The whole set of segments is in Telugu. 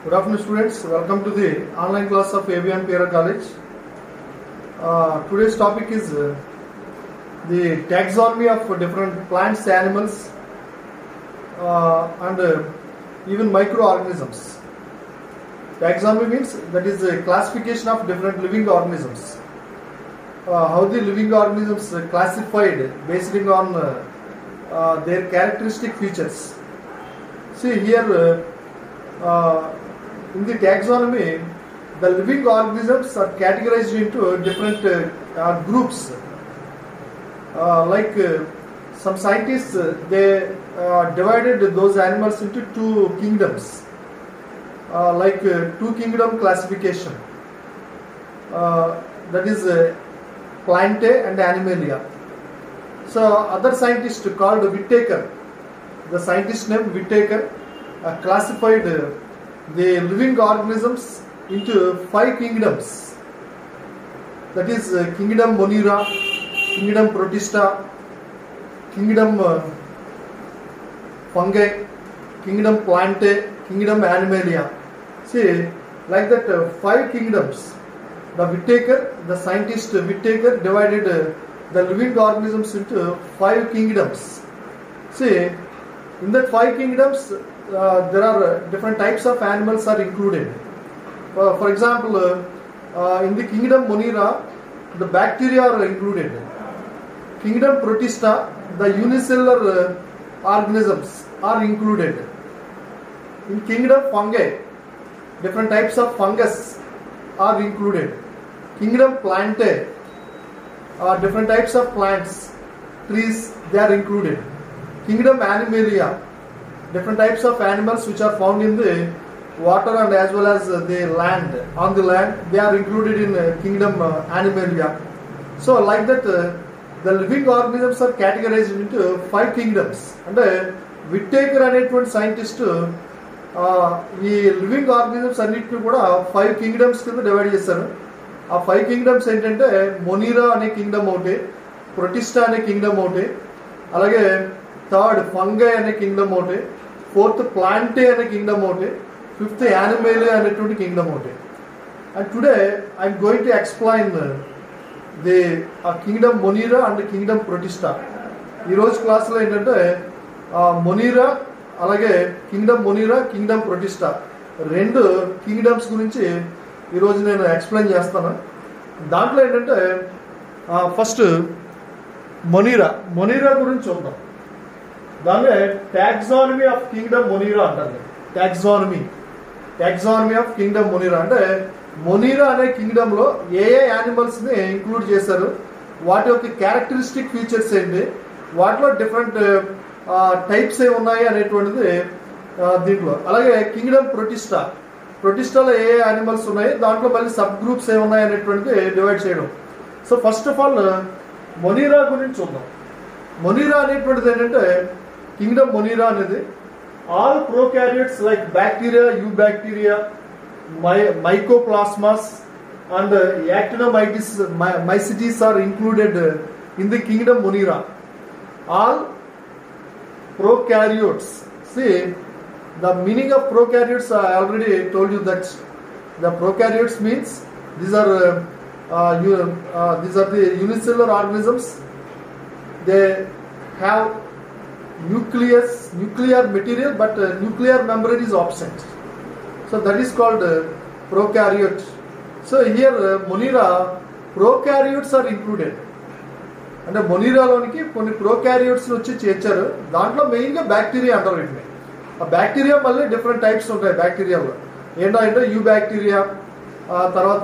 Good afternoon, students. Welcome to the online class of ABN Peera College. Today's topic is the taxonomy of different plants, animals, and even microorganisms. Taxonomy means that is a classification of different living organisms. How the living organisms are classified based on their characteristic features. See here. In the taxonomy, the living organisms are categorized into different groups. Some scientists, they divided those animals into two kingdoms, two kingdom classification. That is Plantae and Animalia. So other scientist called Whittaker, the scientist named Whittaker, classified the living organisms into 5 kingdoms. That is Kingdom Monera, Kingdom Protista, Kingdom Fungi, Kingdom Plantae, Kingdom Animalia. See, like that 5 kingdoms. The Whittaker, the scientist Whittaker, divided the living organisms into 5 kingdoms. See, in that 5 kingdoms, there are different types of animals are included. For example, in the Kingdom Monera, the bacteria are included. Kingdom Protista, the unicellular organisms are included. In Kingdom Fungi, different types of fungus are included. Kingdom Plantae, different types of plants, trees, they are included. Kingdom Animalia, different types of animals which are found in the water and as well as the land. On the land, they are included in Kingdom Animalia. So like that, the living organisms are categorized into 5 kingdoms. And Whittaker అనేటువంటి scientist ఈ లివింగ్ ఆర్గానిజమ్స్ అన్నిటిని కూడా 5 కింగ్డమ్స్ కింద డివైడ్ చేశారు. ఆ 5 కింగ్డమ్స్ ఏంటంటే మొనీరా అనే కింగ్డమ్ ఒకటి, ప్రొటిస్టా అనే కింగ్డమ్ ఒకటి, అలాగే థర్డ్ ఫంగై అనే కింగ్డమ్ ఒకటి, ఫోర్త్ ప్లాంటే అనే కింగ్డమ్ ఒకటి, ఫిఫ్త్ యానిమేలియా అనేటువంటి కింగ్డమ్ ఒకటి. And today I'm going to explain the kingdom monera and kingdom protista. ఈరోజు క్లాస్లో ఏంటంటే మొనీరా అలాగే కింగ్డమ్ మొనీరా, కింగ్డమ్ ప్రొటిస్టా రెండు కింగ్డమ్స్ గురించి ఈరోజు నేను ఎక్స్ప్లెయిన్ చేస్తాను. దాంట్లో ఏంటంటే ఫస్ట్ మొనీరా గురించి చూద్దాం. దాన్ని టాక్సానమీ ఆఫ్ కింగ్డమ్ మొనీరా అంటారు. టాక్సానమీ ఆఫ్ కింగ్డమ్ మొనీరా అంటే మొనీరా అనే కింగ్డమ్ లో ఏ యానిమల్స్ ని ఇంక్లూడ్ చేశారు, వాటి యొక్క క్యారెక్టరిస్టిక్ ఫీచర్స్ ఏంటి, వాటిలో డిఫరెంట్ టైప్స్ ఏ ఉన్నాయి అనేటువంటిది దీంట్లో. అలాగే కింగ్డమ్ ప్రొటిస్టాలో ఏ యానిమల్స్ ఉన్నాయి, దాంట్లో మళ్ళీ సబ్ గ్రూప్స్ ఏ ఉన్నాయి అనేటువంటిది డివైడ్ చేయడం. So first of all monera గురించి చూద్దాం. మొనీరా అనేటువంటిది ఏంటంటే కింగ్డమ్ మొనీరా అనేది all prokaryotes like bacteria, eubacteria, mycoplasmas and actinomycetes are included in the kingdom Monera. All prokaryotes. See, the meaning of prokaryotes I already told you that the prokaryotes means these are the unicellular organisms. They have nuclear material, but nuclear membrane is absent. So that is called prokaryote. So here Monera, prokaryotes are included. అంటే మొనీరాలోనికి కొన్ని ప్రోకారియోట్స్ వచ్చి చేర్చారు. దాంట్లో మెయిన్గా బ్యాక్టీరియా అంటారు వీటిని. ఆ బ్యాక్టీరియా మళ్ళీ డిఫరెంట్ టైప్స్ ఉంటాయి బ్యాక్టీరియాలో. ఏంటంటే యూ బ్యాక్టీరియా, తర్వాత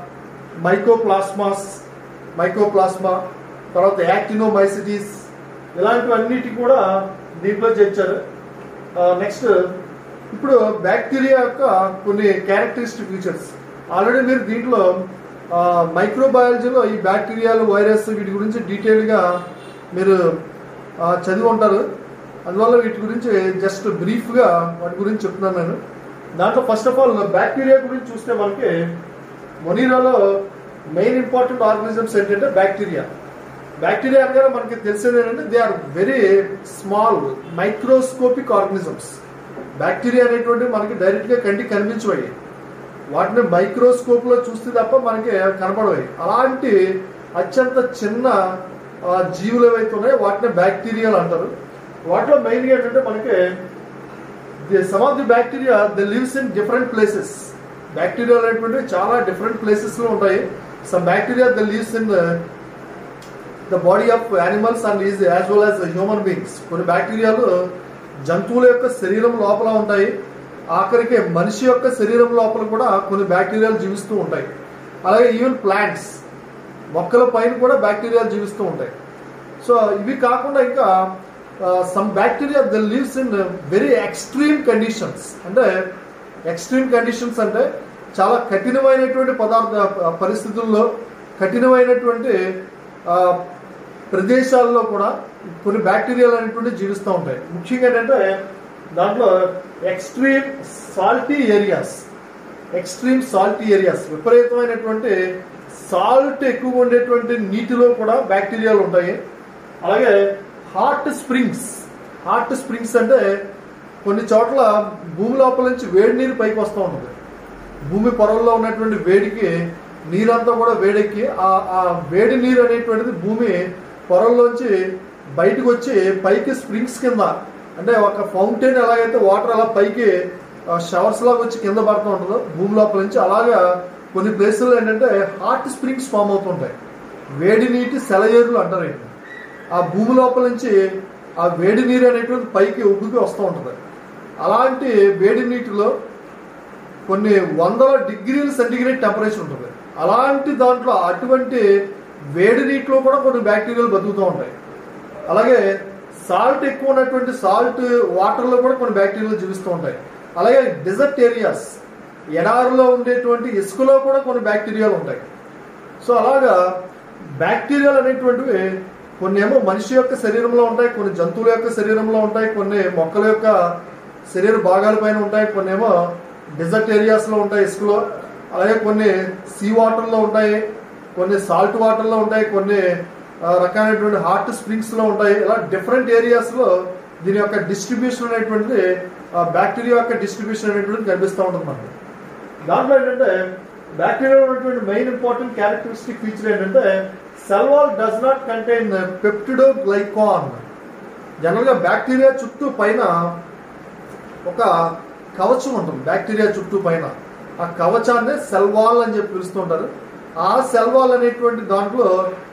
మైకోప్లాస్మా, తర్వాత యాక్టినోమైసిటీస్, ఇలాంటివన్నిటి కూడా దీంట్లో చేర్చారు. నెక్స్ట్ ఇప్పుడు బ్యాక్టీరియా యొక్క కొన్ని క్యారెక్టరిస్టిక్ ఫీచర్స్ ఆల్రెడీ మీరు దీంట్లో మైక్రోబయాలజీలో ఈ బ్యాక్టీరియాలు, వైరస్ వీటి గురించి డీటెయిల్గా మీరు చదివి ఉంటారు. అందువల్ల వీటి గురించి జస్ట్ బ్రీఫ్గా వాటి గురించి చెప్తున్నాను నేను. దాంట్లో ఫస్ట్ ఆఫ్ ఆల్ బ్యాక్టీరియా గురించి చూస్తే మనకి మొనీరాలో మెయిన్ ఇంపార్టెంట్ ఆర్గానిజమ్స్ ఏంటంటే బ్యాక్టీరియా. బ్యాక్టీరియా అనగా మనకి తెలిసేది ఏంటంటే they are very small microscopic organisms. Bacteria అనేటువంటి మనకి డైరెక్ట్గా కంటికి కనిపించవయ్యి, వాటిని మైక్రోస్కోప్లో చూస్తే తప్ప మనకి కనపడవయ్యి. అలాంటి అత్యంత చిన్న జీవులు ఏవైతే ఉన్నాయో వాటిని బ్యాక్టీరియాలు అంటారు. వాటిలో మెయిన్గా ఏంటంటే మనకి some of the bacteria they lives in different places. Bacteria అనేటువంటివి చాలా డిఫరెంట్ ప్లేసెస్లో ఉంటాయి. Some bacteria they lives in the body of animals and is as well as human beings. కొన్ని బ్యాక్టీరియాలు జంతువుల యొక్క శరీరం లోపల ఉంటాయి, ఆఖరికి మనిషి యొక్క శరీరం లోపల కూడా కొన్ని బ్యాక్టీరియాలు జీవిస్తూ ఉంటాయి. అలాగే ఈవెన్ ప్లాంట్స్, మొక్కల పైన కూడా బ్యాక్టీరియాలు జీవిస్తూ ఉంటాయి. సో ఇవి కాకుండా ఇంకా some bacteria they lives in very extreme conditions. అంటే ఎక్స్ట్రీమ్ కండిషన్స్ అంటే చాలా కఠినమైనటువంటి పరిస్థితుల్లో, కఠినమైనటువంటి ప్రదేశాల్లో కూడా కొన్ని బ్యాక్టీరియాలు అనేటువంటి జీవిస్తూ ఉంటాయి. ముఖ్యంగా ఏంటంటే దాంట్లో ఎక్స్ట్రీమ్ సాల్టీ ఏరియాస్, విపరీతమైనటువంటి సాల్ట్ ఎక్కువ ఉండేటువంటి నీటిలో కూడా బ్యాక్టీరియాలు ఉంటాయి. అలాగే హాట్ స్ప్రింగ్స్ అంటే కొన్ని చోట్ల భూమి లోపల నుంచి వేడి నీరు పైకి వస్తూ ఉంటుంది. భూమి పొరల్లో ఉన్నటువంటి వేడికి నీరంతా కూడా వేడెక్కి ఆ వేడి నీరు అనేటువంటిది భూమి పొరల్లోంచి బయటకు వచ్చి పైకి స్ప్రింగ్స్ కింద, అంటే ఒక ఫౌంటైన్ ఎలాగైతే వాటర్ అలా పైకి షవర్స్ లాగా వచ్చి కింద పడుతూ ఉంటుందో భూమి లోపల నుంచి, అలాగా కొన్ని ప్లేసుల్లో ఏంటంటే హాట్ స్ప్రింగ్స్ ఫామ్ అవుతుంటాయి. వేడి నీటి సెలయేరులు అంటారు. ఆ భూమి లోపల నుంచి ఆ వేడి నీరు అనేటువంటి పైకి ఉబ్బుకి వస్తూ ఉంటుంది. అలాంటి వేడి నీటిలో కొన్ని 100 డిగ్రీల సెంటిగ్రేడ్ టెంపరేచర్ ఉంటుంది. అలాంటి దాంట్లో అటువంటి వేడి నీటిలో కూడా కొన్ని బ్యాక్టీరియాలు బతుకుతూ ఉంటాయి. అలాగే సాల్ట్ ఎక్కువ ఉన్నటువంటి సాల్ట్ వాటర్లో కూడా కొన్ని బ్యాక్టీరియాలు జీవిస్తూ ఉంటాయి. అలాగే డెజర్ట్ ఏరియాస్, ఎడారిలో ఉండేటువంటి ఇసుకలో కూడా కొన్ని బ్యాక్టీరియాలు ఉంటాయి. సో అలాగా బ్యాక్టీరియాలు అనేటువంటివి కొన్ని ఏమో మనిషి యొక్క శరీరంలో ఉంటాయి, కొన్ని జంతువుల యొక్క శరీరంలో ఉంటాయి, కొన్ని మొక్కల యొక్క శరీర భాగాల పైన ఉంటాయి, కొన్ని ఏమో డెజర్ట్ ఏరియాస్లో ఉంటాయి ఇసుకలో, అలాగే కొన్ని సీ వాటర్లో ఉంటాయి, కొన్ని సాల్ట్ వాటర్లో ఉంటాయి, కొన్ని రకాలైనటువంటి హాట్ స్ప్రింగ్స్లో ఉంటాయి. ఇలా డిఫరెంట్ ఏరియాస్లో దీని యొక్క డిస్ట్రిబ్యూషన్ అనేటువంటిది, బ్యాక్టీరియా యొక్క డిస్ట్రిబ్యూషన్ అనేటువంటిది కనిపిస్తూ ఉంటుంది మనకి. దాంట్లో ఏంటంటే బ్యాక్టీరియా ఉన్నటువంటి మెయిన్ ఇంపార్టెంట్ క్యారెక్టరిస్టిక్ ఫీచర్ ఏంటంటే cell wall does not contain peptidoglycan. జనరల్గా బ్యాక్టీరియా చుట్టూ పైన ఒక కవచం ఉంటుంది. బ్యాక్టీరియా చుట్టూ పైన ఆ కవచాన్ని సెల్ వాల్ అని చెప్పి పిలుస్తుంటారు. ఆ సెల్ వాల్ అనేటువంటి దాంట్లో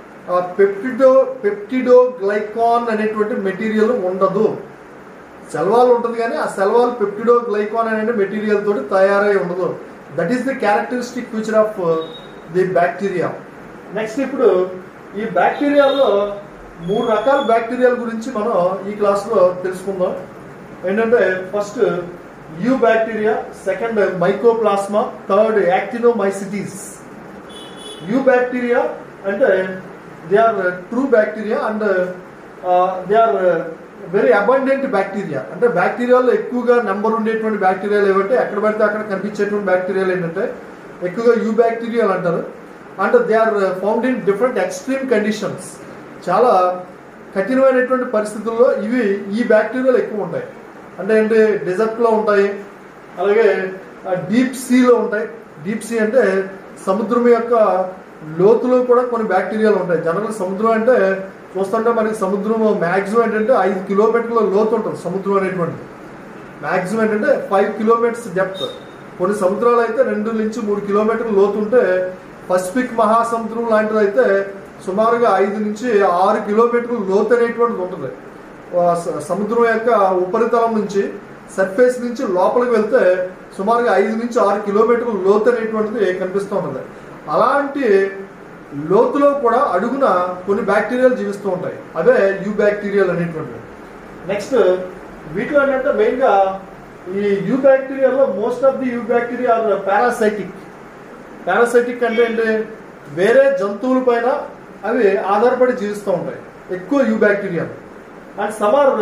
పెప్టిడోగ్లైకాన్ అనేటువంటి మెటీరియల్ ఉండదు. సెల్ వాల్ ఉంటుంది కానీ ఆ సెల్ వాల్ పెప్టిడోగ్లైకాన్ అనే మెటీరియల్ తోటి తయారై ఉండదు. That is the characteristic feature of the bacteria. Next ఇప్పుడు ఈ బ్యాక్టీరియాలో 3 రకాల బ్యాక్టీరియాల గురించి మనం ఈ క్లాస్లో తెలుసుకుందాం. ఏంటంటే first eubacteria, second mycoplasma, third actinomycetes. Eubacteria అంటే they are true bacteria and they are very abundant bacteria. అంటే బ్యాక్టీరియాలో ఎక్కువగా నెంబర్ ఉండేటువంటి బ్యాక్టీరియాలు ఏమంటే ఎక్కడ పడితే అక్కడ కనిపించేటువంటి బ్యాక్టీరియాలు ఏంటంటే ఎక్కువగా యూ బ్యాక్టీరియాలు అంటారు. And they are found in different extreme conditions. చాలా కఠినమైనటువంటి పరిస్థితుల్లో ఈ బ్యాక్టీరియాలు ఎక్కువ ఉంటాయి. అంటే ఏంటి, డెజర్ట్లో ఉంటాయి, అలాగే డీప్ సీలో ఉంటాయి. డీప్ సీ అంటే సముద్రం యొక్క లోతులో కూడా కొన్ని బ్యాక్టీరియాలు ఉంటాయి. జనరల్ సముద్రం అంటే చూస్తుంటే మనకి సముద్రం మ్యాక్సిమం ఏంటంటే 5 కిలోమీటర్ల లోతు ఉంటుంది. సముద్రం అనేటువంటిది మ్యాక్సిమం ఏంటంటే 5 కిలోమీటర్స్ డెప్త్. కొన్ని సముద్రాలు అయితే 2 నుంచి 3 కిలోమీటర్ల లోతు ఉంటే, పసిఫిక్ మహాసముద్రం లాంటిది అయితే సుమారుగా 5 నుంచి 6 కిలోమీటర్ల లోతు అనేటువంటిది ఉంటుంది. సముద్రం యొక్క ఉపరితలం నుంచి, సర్ఫేస్ నుంచి లోపలికి వెళ్తే సుమారుగా 5 నుంచి 6 కిలోమీటర్ల లోతు అనేటువంటిది కనిపిస్తూ ఉంటుంది. అలాంటి లోతులో కూడా అడుగున కొన్ని బ్యాక్టీరియాలు జీవిస్తూ ఉంటాయి. అవే యూ బ్యాక్టీరియాలు అనేటువంటివి. నెక్స్ట్ వీటిలో ఏంటంటే మెయిన్గా ఈ యూ బ్యాక్టీరియాలో most of the eubacteria are parasitic. Parasitic అంటే ఏంటి, వేరే జంతువుల పైన అవి ఆధారపడి జీవిస్తూ ఉంటాయి ఎక్కువ యూ బ్యాక్టీరియాలు. అండ్ సమ్ ఆర్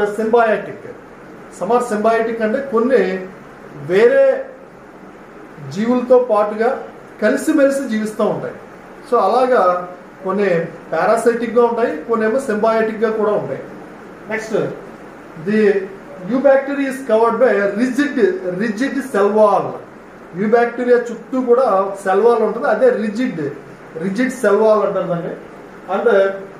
సింబయాటిక్ అంటే కొన్ని వేరే జీవులతో పాటుగా కలిసిమెలిసి జీవిస్తూ ఉంటాయి. సో అలాగా కొన్ని పారాసైటిక్గా ఉంటాయి, కొన్ని ఏమో సింబయాటిక్గా కూడా ఉంటాయి. Next the eubacteria is covered by rigid cell wall. Eubacteria చుట్టూ కూడా సెల్ వాల్ ఉంటుంది, అదే రిజిడ్ సెల్ వాల్ అంటారు దాన్ని. And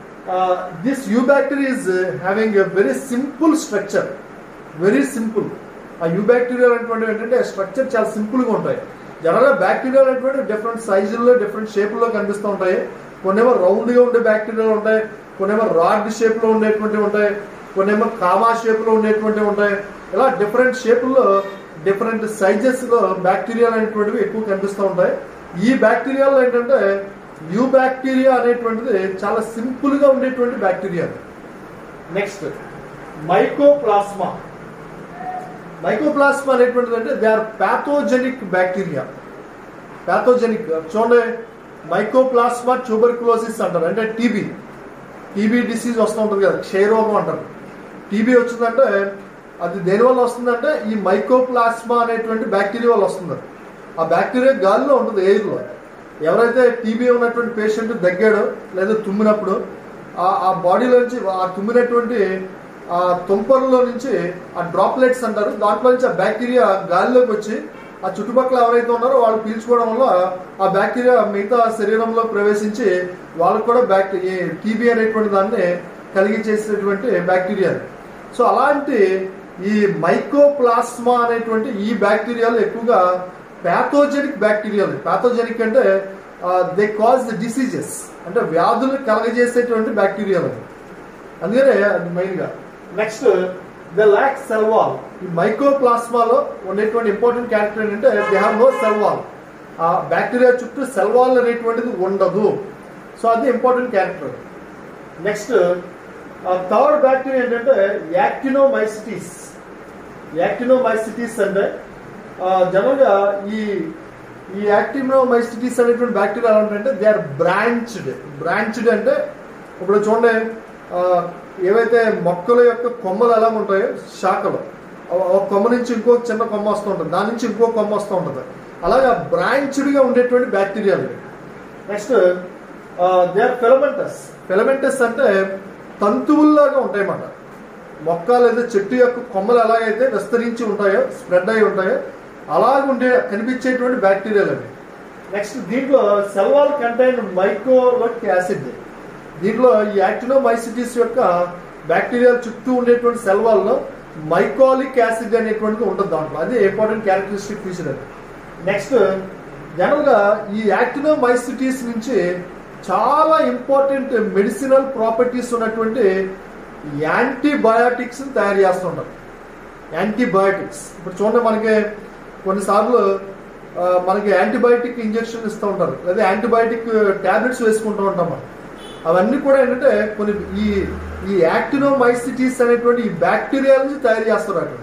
this eubacteria is having a very simple structure, very simple. ఆ యూబ్యాక్టీరియా అనేటువంటివి ఏంటంటే స్ట్రక్చర్ చాలా సింపుల్గా ఉంటాయి. జనరల్గా బ్యాక్టీరియా అనేటువంటి డిఫరెంట్ సైజుల్లో డిఫరెంట్ షేపుల్లో కనిపిస్తూ ఉంటాయి. కొన్నేమో రౌండ్గా ఉండే బ్యాక్టీరియాలు ఉంటాయి, కొన్నేమో రాడ్ షేప్లో ఉండేటువంటివి ఉంటాయి, కొన్నేమో కామా షేప్లో ఉండేటువంటివి ఉంటాయి. ఇలా డిఫరెంట్ షేపుల్లో డిఫరెంట్ సైజెస్లో బ్యాక్టీరియాలు అనేటువంటివి ఎక్కువ కనిపిస్తూ ఉంటాయి. ఈ బ్యాక్టీరియాలో ఏంటంటే యూబ్యాక్టీరియా అనేటువంటిది చాలా సింపుల్గా ఉండేటువంటి బ్యాక్టీరియా. Next mycoplasma. మైకోప్లాస్మా అనేటువంటిది అంటే they are pathogenic bacteria. Pathogenic చూడండి, మైకోప్లాస్మా ట్యూబర్క్లోసిస్ అంటారు, అంటే టీబీ డిసీజ్ వస్తూ ఉంటుంది కదా, క్షయరోగం అంటారు. టీబీ వచ్చిందంటే అది దేనివల్ల వస్తుందంటే ఈ మైకోప్లాస్మా అనేటువంటి బ్యాక్టీరియా వల్ల వస్తుంది. ఆ బ్యాక్టీరియా గాలిలో ఉంటుంది, ఎయిర్లో. ఎవరైతే టీబీ ఉన్నటువంటి పేషెంట్ దగ్గాడో లేదా తుమ్మినప్పుడు ఆ బాడీలో నుంచి ఆ తుమ్మినటువంటి ఆ తుంపర్లో నుంచి ఆ డ్రాప్లెట్స్ అంటారు, దాంట్లో నుంచి ఆ బ్యాక్టీరియా గాలిలోకి వచ్చి ఆ చుట్టుపక్కల ఎవరైతే ఉన్నారో వాళ్ళు పీల్చుకోవడం వల్ల ఆ బ్యాక్టీరియా మిగతా శరీరంలో ప్రవేశించి వాళ్ళకు కూడా టీబీ అనేటువంటి దాన్ని కలిగించేసేటువంటి బ్యాక్టీరియా. సో అలాంటి ఈ మైకోప్లాస్మా అనేటువంటి ఈ బ్యాక్టీరియాలు ఎక్కువగా ప్యాథోజెనిక్ బ్యాక్టీరియాలు. ప్యాథోజెనిక్ అంటే దే కాజ్ ది డిసీజెస్, అంటే వ్యాధులు కలగజేసేటువంటి బ్యాక్టీరియాలు, అందుకనే అది మెయిన్గా. Next the lack cell wall. ఈ మైకోప్లాస్మాలో ఉండేటువంటి ఇంపార్టెంట్ క్యారెక్టర్ ఏంటంటే they have no cell wall. ఆ బ్యాక్టీరియా చుట్టూ సెల్ వాల్ అనేటువంటిది ఉండదు. సో అది important character. Next third bacteria ఏంటంటే యాక్టినోమైసిటీస్. యాక్టినోమైసిటీస్ అంటే జనరల్గా ఈ యాక్టినోమైసిటీస్ అనేటువంటి బ్యాక్టీరియా ఎలా ఉంటాయంటే దే ఆర్ బ్రాంచ్డ్ అంటే ఇప్పుడు చూడండి, ఏవైతే మొక్కల యొక్క కొమ్మలు ఎలా ఉంటాయో శాఖలు, ఒక కొమ్మ నుంచి ఇంకో చిన్న కొమ్మ వస్తూ ఉంటుంది, దాని నుంచి ఇంకో కొమ్మ వస్తూ ఉంటుంది, అలాగా బ్రాంచ్డ్గా ఉండేటువంటి బ్యాక్టీరియాలు. Next they are filamentous. Filamentous అంటే తంతువుల్లాగా ఉంటాయి అన్నమాట. మొక్క లేదా చెట్టు యొక్క కొమ్మలు ఎలాగైతే విస్తరించి ఉంటాయో, స్ప్రెడ్ అయి ఉంటాయో అలాగుండే కనిపించేటువంటి బ్యాక్టీరియాలు అవి. నెక్స్ట్ దీంట్లో cell wall contain mycolic acid. దీంట్లో ఈ యాక్టినోమైసిటీస్ యొక్క బ్యాక్టీరియా చుట్టూ ఉండేటువంటి సెల్ వాల్లో మైకోలిక్ యాసిడ్ అనేటువంటిది ఉంటుంది దాంట్లో, అది ఇంపార్టెంట్ క్యారెక్టరిస్టిక్ ఫీచర్ అది. నెక్స్ట్ జనరల్గా ఈ యాక్టినోమైసిటీస్ నుంచి చాలా ఇంపార్టెంట్ మెడిసినల్ ప్రాపర్టీస్ ఉన్నటువంటి యాంటీబయాటిక్స్ తయారు చేస్తుంటారు. యాంటీబయాటిక్స్ ఇప్పుడు చూడండి, మనకి కొన్నిసార్లు మనకి యాంటీబయాటిక్ ఇంజెక్షన్ ఇస్తూ ఉంటారు, లేదా యాంటీబయాటిక్ ట్యాబ్లెట్స్ వేసుకుంటూ ఉంటాం మనం. అవన్నీ కూడా ఏంటంటే కొన్ని ఈ యాక్టినోమైసిటీస్ అనేటువంటి ఈ బ్యాక్టీరియా నుంచి తయారు చేస్తారు. అటువంటి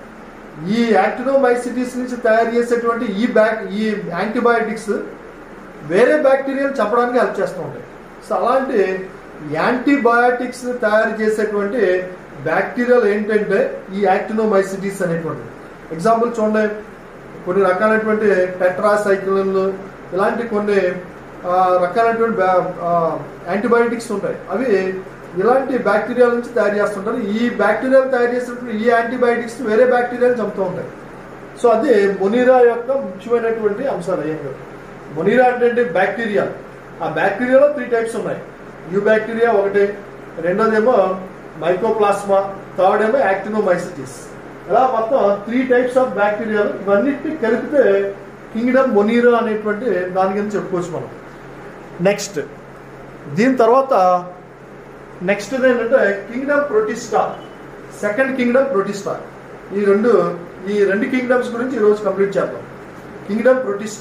ఈ యాక్టినోమైసిటీస్ నుంచి తయారు చేసేటువంటి ఈ యాంటీబయాటిక్స్ వేరే బ్యాక్టీరియాలు చంపడానికి హెల్ప్ చేస్తూ ఉంటాయి. సో అలాంటి యాంటీబయాటిక్స్ తయారు చేసేటువంటి బ్యాక్టీరియాలు ఏంటంటే ఈ యాక్టినోమైసిటీస్ అనేటువంటి. ఎగ్జాంపుల్ చూడండి, కొన్ని రకాలైనటువంటి టెట్రాసైక్లిన్లు ఇలాంటి కొన్ని రకాలైనటువంటి యాంటీబయాటిక్స్ ఉంటాయి, అవి ఇలాంటి బ్యాక్టీరియాల నుంచి తయారు చేస్తుంటారు. ఈ బ్యాక్టీరియాలు తయారు చేసినటువంటి ఈ యాంటీబయాటిక్స్ వేరే బ్యాక్టీరియాలు చంపుతూ ఉంటాయి. సో అది మొనీరా యొక్క ముఖ్యమైనటువంటి అంశాలు. మొనీరా అంటే బ్యాక్టీరియా. ఆ బ్యాక్టీరియాలో 3 టైప్స్ ఉన్నాయి. యూ బ్యాక్టీరియా ఒకటి, రెండోదేమో మైకోప్లాస్మా, థర్డ్ ఏమో యాక్టినోమైసిటీస్. ఇలా మొత్తం 3 టైప్స్ ఆఫ్ బ్యాక్టీరియాలు. ఇవన్నిటిని కలిపితే కింగ్డమ్ మొనీరా అనేటువంటి దాని కింద చెప్పుకోవచ్చు మనం. నెక్స్ట్ దీని తర్వాత నెక్స్ట్ ఏంటంటే kingdom protista, second kingdom protista. ఈ రెండు కింగ్డమ్స్ గురించి ఈరోజు కంప్లీట్ చేద్దాం. కింగ్డమ్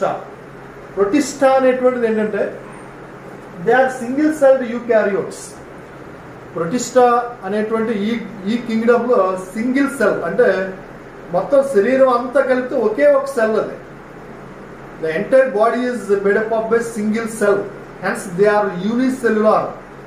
ప్రొటిస్టా అనేటువంటిది ఏంటంటే they are single celled eukaryotes. Protista అనేటువంటి ఈ కింగ్డమ్ లో సింగిల్ సెల్ అంటే మొత్తం శరీరం అంతా కలిపితే ఒకే ఒక సెల్ అది. The entire body is made up of by single cell, hence they are unicellular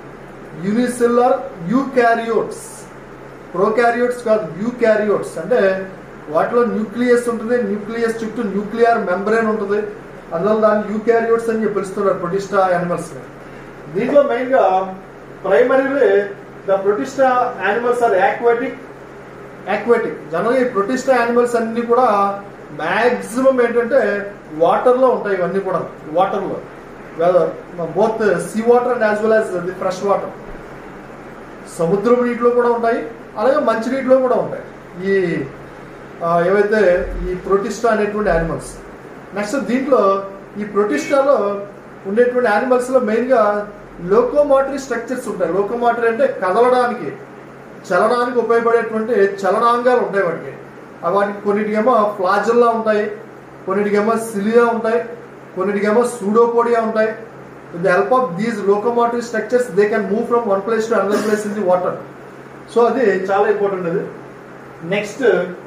eukaryotes. Prokaryotes కాదు, యూకారియోట్స్. అంటే వాటిలో న్యూక్లియస్ ఉంటుంది, న్యూక్లియస్ చుట్టూ న్యూక్లియర్ మెంబ్రేన్ ఉంటుంది, అందువల్ల దాన్ని యూకారియోట్స్ అని పిలుస్తున్నారు ప్రొటిస్టా యానిమల్స్. దీంట్లో మెయిన్గా primarily the protista animals are aquatic aquatic. జనరల్గా ఈ ప్రొటిస్టా యానిమల్స్ అన్ని కూడా మ్యాక్సిమం ఏంటంటే వాటర్లో ఉంటాయి. ఇవన్నీ కూడా వాటర్లో, both sea water and as well as the fresh water. సముద్రం నీటిలో కూడా ఉంటాయి, అలాగే మంచినీటిలో కూడా ఉంటాయి ఈ ఏవైతే ఈ ప్రొటిస్టా అనేటువంటి యానిమల్స్. నెక్స్ట్ దీంట్లో ఈ ప్రొటిస్టాలో ఉండేటువంటి యానిమల్స్లో మెయిన్గా లోకోమోటరీ స్ట్రక్చర్స్ ఉంటాయి. లోకోమోటరీ అంటే కదలడానికి, చలనానికి ఉపయోగపడేటువంటి చలనాంగాలు ఉంటాయి వాటికి. వాటికి కొన్నిటికేమో ఫ్లాజెల్లా ఉంటాయి, కొన్నిటికేమో సిలియా ఉంటాయి, కొన్నిటికేమో సూడోపోడియా ఉంటాయి. With the help of these locomotory structures they can move from one place to another place in the water. So అది చాలా ఇంపార్టెంట్. అది next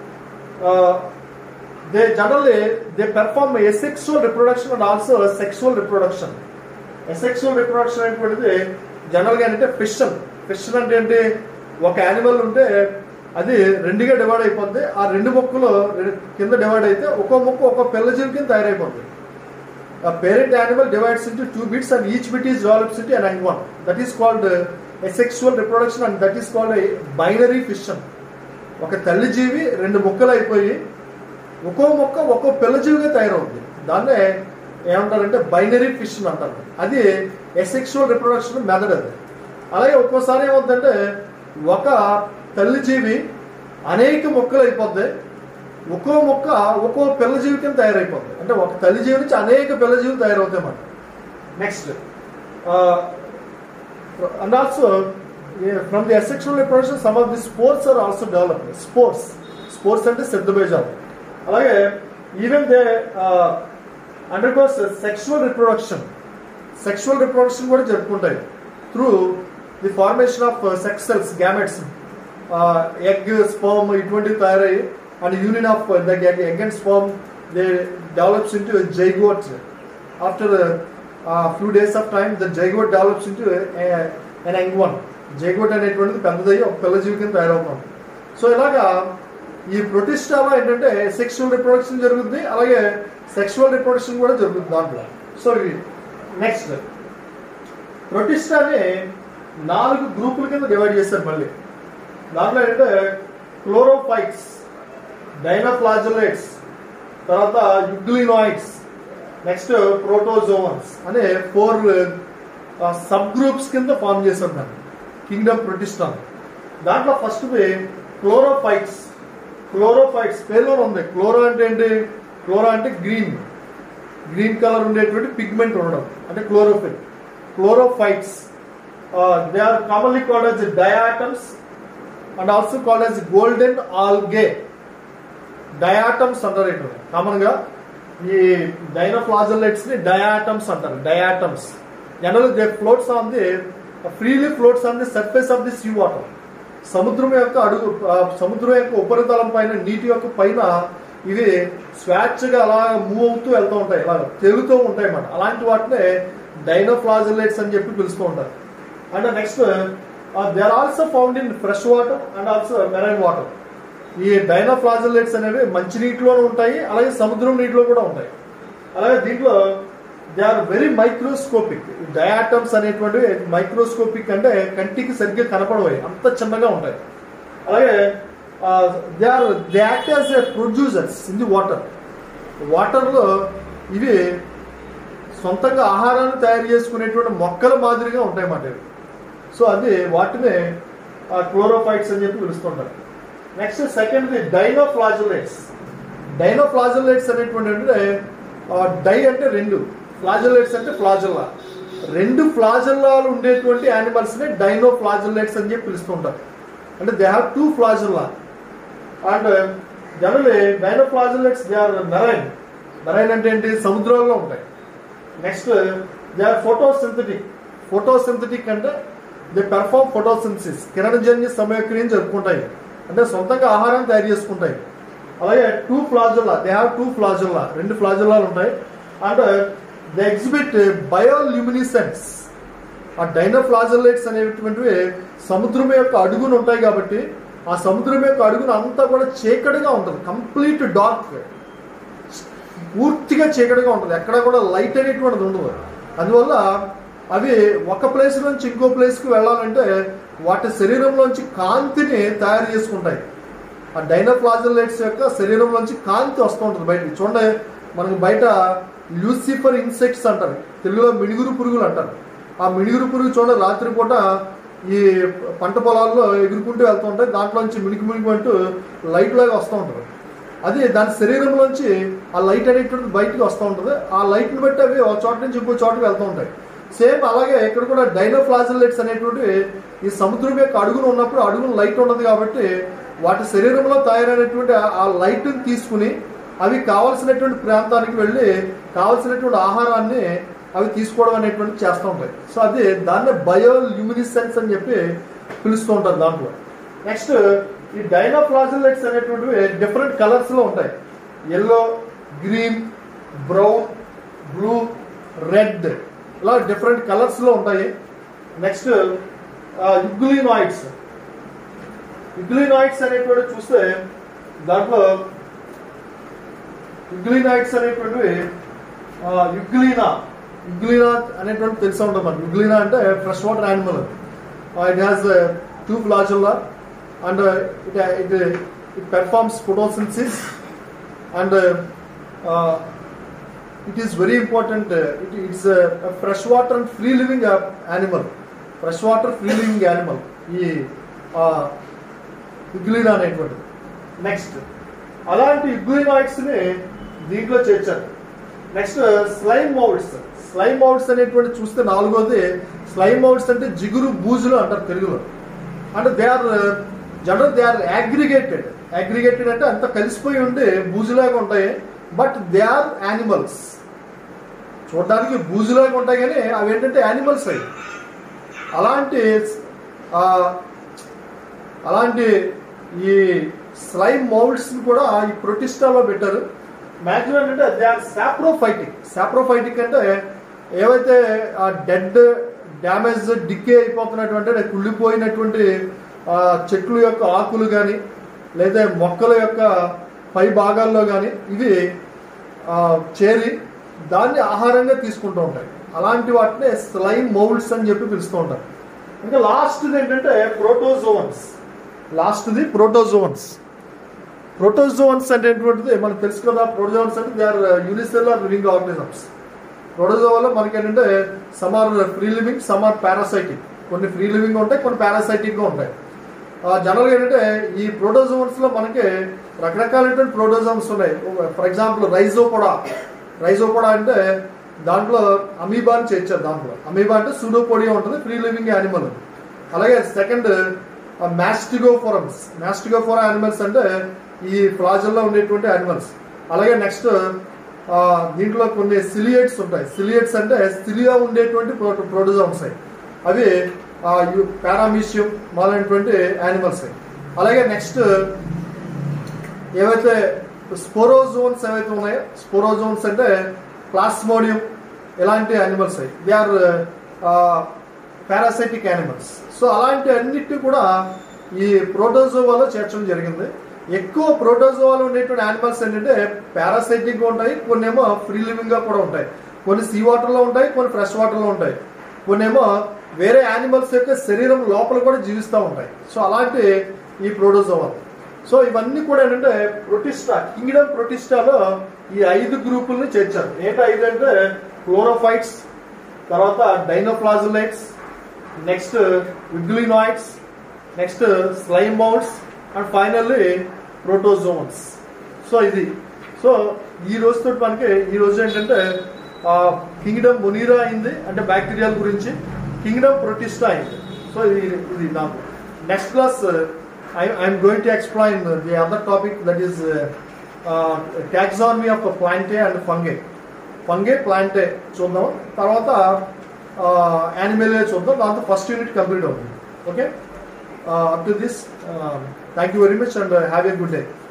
they generally they perform asexual reproduction and also sexual reproduction. Asexual reproduction అనేటువంటిది జనరల్గా అంటే ఫిషన్. ఫిషన్ అంటే ఏంటి, ఒక యానిమల్ ఉంటే అది రెండుగా డివైడ్ అయిపోద్ది. ఆ రెండు మొక్కలు కింద డివైడ్ అయితే ఒక్కో మొక్క ఒక్కో పిల్ల జీవి కింద తయారైపోద్ది. A parent animal divides into two bits and each bit is develops into an young one. That is called asexual reproduction and that is called a binary fission. ఒక తల్లి జీవి రెండు మొక్కలు అయిపోయి ఒక్కో మొక్క ఒక్కో పిల్ల జీవిగా తయారవుతుంది. దాన్నే ఏమంటారంటే బైనరీ ఫిషన్ అంటారు. అది ఎసెక్షువల్ రిప్రొడక్షన్ మెథడ్ అది. అలాగే ఒక్కోసారి ఏమవుతుందంటే ఒక తల్లి జీవి అనేక మొక్కలు అయిపోద్ది, ఒక్కో మొక్క ఒక్కో పిల్ల జీవి కింద తయారైపోతుంది. అంటే ఒక తల్లి జీవి నుంచి అనేక పిల్ల జీవులు తయారవుతాయి అన్నమాట. Next and also from the asexual reproduction some of the spores are also developed. Spores అంటే సిద్ధబీజాలు. అలాగే even they undergoes sexual reproduction కూడా జరుపుకుంటాయి through the formation of sex cells, gametes, egg, sperm ఇటువంటివి తయారయ్యి and union of the egg and sperm they develops into zygote. After few days of time the zygote develops into an young one. Zygote అనేటువంటిది పెద్దదయ్యి ఒక పిల్ల జీవి కింద తయారవుతుంది. సో ఇలాగా ఈ ప్రొటిస్టాలో ఏంటంటే సెక్షువల్ రిప్రొడక్షన్ జరుగుతుంది, అలాగే సెక్షువల్ రిప్రొడక్షన్ కూడా జరుగుతుంది దాంట్లో. సో నెక్స్ట్ ప్రొటిస్టాని 4 గ్రూపుల కింద డివైడ్ చేశారు. మళ్ళీ దాంట్లో ఏంటంటే క్లోరోఫైట్స్, డైనోఫ్లాజెలేట్స్, తర్వాత యుగ్లినాయిడ్స్, నెక్స్ట్ ప్రోటోజోవన్స్ అనే 4 సబ్ గ్రూప్స్ కింద ఫామ్ చేశారు దాన్ని కింగ్డమ్ ప్రొటిస్టా. దాంట్లో ఫస్ట్ క్లోరోఫైట్స్. పేరులో ఉంది. క్లోరో అంటే ఏంటి, క్లోరో అంటే గ్రీన్ కలర్ ఉండేటువంటి పిగ్మెంట్ ఉండడం అంటే chlorophyll. Chlorophytes they are commonly called as diatoms and also called as golden algae. Diatoms అంటారు. ఇక్కడ కామన్ గా ఈ డైనోఫ్లాజెలేట్స్ ని డయాటమ్స్ అంటారు. Diatoms general they floats on the freely floats on the surface of the sea water. సముద్రం యొక్క ఉపరితలం పైన, నీటి యొక్క పైన ఇవి స్వేచ్ఛగా అలా మూవ్ అవుతూ వెళ్తూ ఉంటాయి, ఇలా తేలుతూ ఉంటాయి అన్నమాట. అలాంటి వాటినే డైనోఫ్లాజెలేట్స్ అని చెప్పి పిలుస్తూ ఉంటారు. And next they are also found in fresh water and also marine water. ఈ డైనోఫ్లాజెలేట్స్ అనేవి మంచినీటిలోనూ ఉంటాయి, అలాగే సముద్రం నీటిలో కూడా ఉంటాయి. అలాగే దీంట్లో they are very microscopic. Diatoms అనేటువంటి మైక్రోస్కోపిక్ అంటే కంటికి సరిగ్గా కనపడవు, అంత చిన్నగా ఉంటాయి. అలాగే they act as a producers in the water. వాటర్లో ఇవి సొంతంగా ఆహారాన్ని తయారు చేసుకునేటువంటి మొక్కల మాదిరిగా ఉంటాయి అన్నమాట ఇవి. సో అది వాటిని క్లోరోఫైట్స్ అని చెప్పి పిలుస్తుంటారు. Next second డైనోఫ్లాజెలేట్స్. డైనోఫ్లాజెలేట్స్ అనేటువంటి అంటే డై అంటే రెండు, ఫ్లాజెలేట్స్ అంటే ఫ్లాజెల్లా. 2 ఫ్లాజెల్లాలు ఉండేటువంటి యానిమల్స్ ని డైనోఫ్లాజెలేట్స్ అని చెప్పి పిలుస్తుంటారు. అంటే they have 2 flagella. And generally dinoflagellates they are marine. Marine అంటే ఏంటి, సముద్రాల్లో ఉంటాయి. నెక్స్ట్ దే ఆర్ ఫోటోసింథటిక్ అంటే దే పెర్ఫార్మ్ ఫోటోసింథసిస్, కిరణజన్య సమయక్రియను జరుపుకుంటాయి, అంటే సొంతంగా ఆహారం తయారు చేసుకుంటాయి. అలాగే 2 ఫ్లాజెల్లా, దే హ్యావ్ 2 ఫ్లాజెల్లా, 2 ఫ్లాజెల్లాలు ఉంటాయి. And they exhibit bioluminescence. ఆ డైనోఫ్లాజెలేట్స్ అనేటువంటివి సముద్రం యొక్క అడుగున ఉంటాయి కాబట్టి ఆ సముద్రం యొక్క అడుగున అంతా కూడా చీకటిగా ఉంటుంది, కంప్లీట్ డార్క్, పూర్తిగా చీకటిగా ఉంటుంది, ఎక్కడ కూడా లైట్ అనేటువంటిది ఉండదు. అందువల్ల అవి ఒక ప్లేస్ నుంచి ఇంకో ప్లేస్కి వెళ్ళాలంటే వాటి శరీరంలోంచి కాంతిని తయారు చేసుకుంటాయి. ఆ డైనోఫ్లాజెల్లేట్స్ యొక్క శరీరం నుంచి కాంతి వస్తూ ఉంటుంది బయటికి. చూడండి, మనకి బయట లూసిఫర్ ఇన్సెక్ట్స్ అంటారు, తెలుగులో మిణుగురు పురుగులు అంటారు. ఆ మిణుగురు పురుగు చూడండి రాత్రిపూట ఈ పంట పొలాల్లో ఎగురుకుంటూ వెళ్తూ ఉంటాయి, దాంట్లోంచి మిణుకు అంటూ లైట్ లాగా వస్తూ ఉంటుంది. అది దాని శరీరంలోంచి ఆ లైట్ అనేటువంటిది బయటికి వస్తూ ఉంటుంది. ఆ లైట్ని బట్టి అవి ఒక చోట నుంచి ఇంకో చోటకి వెళ్తూ ఉంటాయి. సేమ్ అలాగే ఇక్కడ కూడా డైనోఫ్లాజెల్లేట్స్ అనేటువంటి ఈ సముద్రం యొక్క అడుగున ఉన్నప్పుడు అడుగున లైట్ ఉండదు కాబట్టి వాటి శరీరంలో తయారైనటువంటి ఆ లైట్ని తీసుకుని అవి కావలసినటువంటి ప్రాంతానికి వెళ్ళి కావలసినటువంటి ఆహారాన్ని అవి తీసుకోవడం అనేటువంటి చేస్తూ ఉంటాయి. సో అది దాన్నే బయోల్యూమినిసెన్స్ అని చెప్పి పిలుస్తూ ఉంటారు దాంట్లో. నెక్స్ట్ ఈ డైనోఫ్లాజెల్లేట్స్ అనేటువంటివి డిఫరెంట్ కలర్స్లో ఉంటాయి. Yellow, green, brown, blue, red, ఇలా డిఫరెంట్ కలర్స్లో ఉంటాయి. నెక్స్ట్ యుగ్లినాయిడ్స్. యుగ్లినాయిడ్స్ అనేటువంటి చూస్తే దాంట్లో యుగ్లినాయిడ్స్ అనేటువంటివి యుగ్లీనా అనేటువంటి తెలిసి ఉంటుంది మనకి. యుగ్లీనా అంటే fresh water animal. It has 2 flagella and it performs photosynthesis and it is very important. It's a freshwater and free living animal. Freshwater free living animal ఈ యుగ్లీనా అనేటువంటిది. నెక్స్ట్ అలాంటి యుగ్లినాయిడ్స్ని దీంట్లో చేర్చారు. Next slime moulds. Slime moulds అనేటువంటి చూస్తే 4వది. స్లైమ్ మౌల్డ్స్ అంటే జిగురు బూజులు అంటారు తెలుగులో. అంటే దే ఆర్ అగ్రిగేటెడ్ అంటే అంత కలిసిపోయి ఉండి బూజులాగా ఉంటాయి. But they are animals. చూడడానికి బూజులాగా ఉంటాయి కానీ అవి ఏంటంటే యానిమల్స్ అవి. అలాంటి ఈ స్లైమ్ మౌల్డ్స్ కూడా ఈ ప్రొటిస్టాలో పెట్టారు. మ్యాక్సిమం ఏంటంటే దే ఆర్ సాప్రోఫైటిక్ అంటే ఏవైతే ఆ డెడ్ డ్యామేజ్ డికే అయిపోతున్నటువంటి కుళ్ళిపోయినటువంటి చెట్ల యొక్క ఆకులు కానీ లేదా మొక్కల యొక్క పై భాగాల్లో కానీ ఇవి చేరి దాన్ని ఆహారంగా తీసుకుంటూ ఉంటాయి. అలాంటి వాటినే స్లైమ్ మౌల్డ్స్ అని చెప్పి పిలుస్తూ ఉంటారు. ఇంకా లాస్ట్ది ఏంటంటే ప్రోటోజోవన్స్. ప్రోటోజోవన్స్ అంటే ఏంటంటే మనకు తెలుసు కదా. ప్రోటోజోవన్స్ అంటే they are unicellular living organisms. ప్రోటోజోవాలో మనకి ఏంటంటే some are free living, some are parasitic. కొన్ని ఫ్రీ లివింగ్ ఉంటాయి, కొన్ని పారాసైటిక్గా ఉంటాయి. జనరల్గా ఏంటంటే ఈ ప్రోటోజోవన్స్లో మనకి రకరకాలైనటువంటి ప్రోటోజోమ్స్ ఉన్నాయి. ఫర్ ఎగ్జాంపుల్ రైజోపోడా అంటే దాంట్లో అమీబాని చేర్చారు. దాంట్లో అమీబా అంటే సూడోపోడియా ఉంటుంది, ఫ్రీ లివింగ్ యానిమల్. అలాగే సెకండ్ మాస్టిగోఫోరా యానిమల్స్ అంటే ఈ ఫ్లాజెల్లో ఉండేటువంటి యానిమల్స్. అలాగే నెక్స్ట్ దీంట్లో కొన్ని సిలియేట్స్ ఉంటాయి. సిలియేట్స్ అంటే సిలియా ఉండేటువంటి ప్రోటోజోమ్స్ అవి పారామీషియం మొదలైనటువంటి యానిమల్స్. అలాగే నెక్స్ట్ ఏవైతే స్పోరోజోన్స్ ఏవైతే ఉన్నాయో, స్పోరోజోన్స్ అంటే ప్లాస్మోడియం ఇలాంటి animals they are parasitic animals. So అలాంటి అన్నిటి కూడా ఈ ప్రోటోజోవాలో చేర్చడం జరిగింది. ఎక్కువ ప్రోటోజోవాలో ఉండేటువంటి యానిమల్స్ ఏంటంటే పారాసైటిక్గా ఉంటాయి, కొన్ని ఏమో ఫ్రీ లివింగ్గా కూడా ఉంటాయి. కొన్ని సీ వాటర్లో ఉంటాయి, కొన్ని ఫ్రెష్ వాటర్లో ఉంటాయి, కొన్ని ఏమో వేరే యానిమల్స్ యొక్క శరీరం లోపల కూడా జీవిస్తూ ఉంటాయి. సో అలాంటి ఈ ప్రోటోజోవాలు. సో ఇవన్నీ కూడా ఏంటంటే కింగ్డమ్ ప్రొటిస్టాలో ఈ 5 గ్రూపుల్ని చేర్చారు. ఏంటి 5 అంటే క్లోరోఫైట్స్, తర్వాత dinoflagellates, next euglenoids, next slime moulds and finally protozoans. So ఇది. సో ఈ రోజుతో మనకి ఈ రోజు ఏంటంటే కింగ్డమ్ మొనీరా అయింది, అంటే బ్యాక్టీరియాల గురించి. కింగ్డమ్ ప్రొటిస్టా అయింది. సో ఇది నాకు next class I'm going to explain the other topic, that is taxonomy of plantae and fungi plantae చూద్దాం. తర్వాత యానిమలే చూద్దాం. దాంతో ఫస్ట్ యూనిట్ కంప్లీట్ అవుతుంది. Okay, up to this, thank you very much and have a good day.